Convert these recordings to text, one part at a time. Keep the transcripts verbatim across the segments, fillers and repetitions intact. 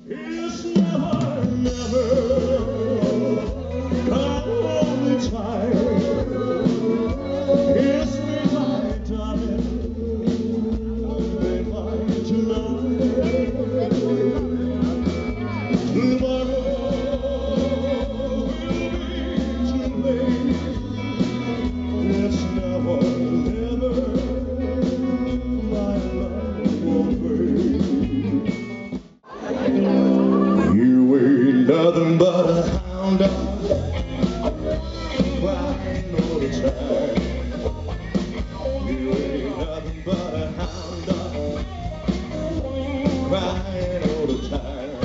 It's never, never come only time. Kiss me tight, darling, goodbye tonight. Tomorrow will be too late. It's never, never, my love won't wait. You ain't nothing but a hound dog, crying all the time. You ain't nothing but a hound dog, crying all the time.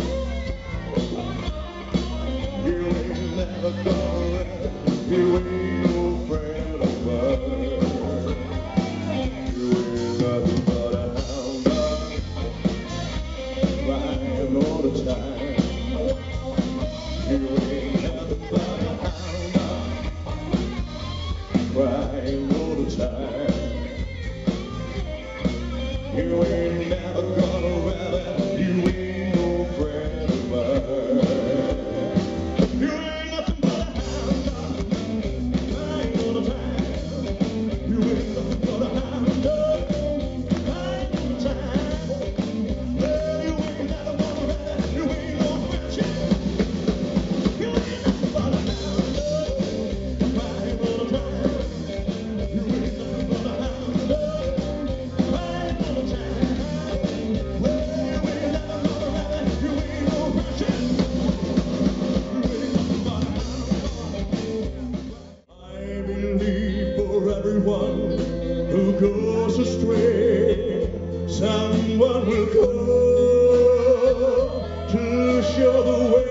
You ain't never gonna run, you ain't no friend of mine. You ain't nothing but a hound dog, crying all the time. You ain't nothing but a hound dog, crying all the time. You ain't never gonna rally, you ain't no friend of mine. You ain't nothing but a hound dog, crying all the time. You ain't nothing but a hound dog, crying all the time. Well, you ain't never gonna rally, you ain't no friend. You ain't nothing but a hound dog, crying all the time. You ain't nothing but a hound dog, crying all the time. Well, you ain't never gonna rally, you ain't no friend. You ain't nothing but a hound dog. I believe for everyone who goes astray, someone will come to show the way.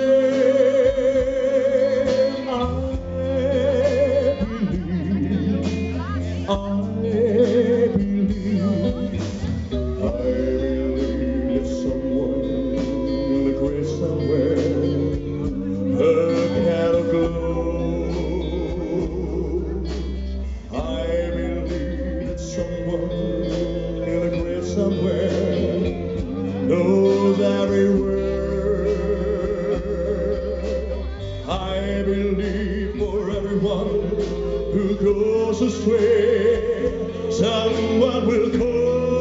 I believe, I believe, I believe there's someone in the grave somewhere, a candle glows. I believe that someone in the grave somewhere knows every word. I believe for everyone who goes astray, someone will come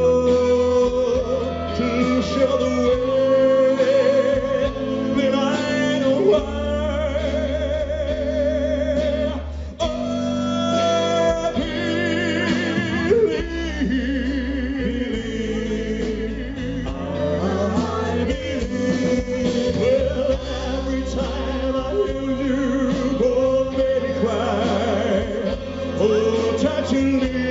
to show the way. Then I know why. I believe, I believe. Well, every time I hear you, oh baby, cry, oh, touch and leave.